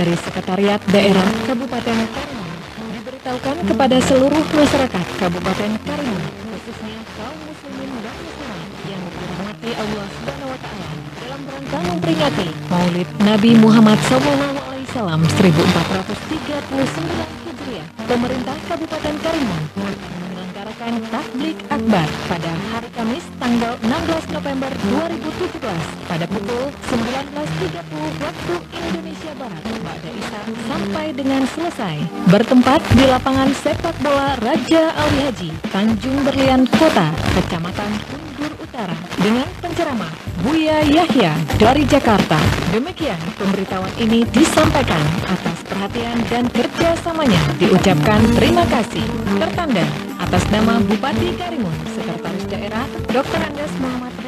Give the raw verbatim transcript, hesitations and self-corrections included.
dari Sekretariat Daerah Kabupaten Karimun diberitahukan kepada seluruh masyarakat Kabupaten Karimun, khususnya kaum muslimin dan muslimat yang dirahmati Allah Subhanahu wa taala, dalam rangka memperingati Maulid Nabi Muhammad shallallahu alaihi wasallam seribu empat ratus tiga puluh sembilan Hijriah. Pemerintah Kabupaten Karimun menyelenggarakan Tablik Akbar pada hari Kamis tanggal enam belas November dua ribu tujuh belas pada pukul sembilan belas tiga puluh waktu Indonesia Barat pada Isya sampai dengan selesai, bertempat di lapangan sepak bola Raja Ali Haji, Tanjung Berlian Kota, Kecamatan Kundur Utara, dengan penceramah Buya Yahya dari Jakarta. Demikian pemberitahuan ini disampaikan. Atas perhatian dan kerjasamanya diucapkan terima kasih. Tertanda atas nama Bupati Karimun, Sekretaris Daerah doktor Andes Muhammad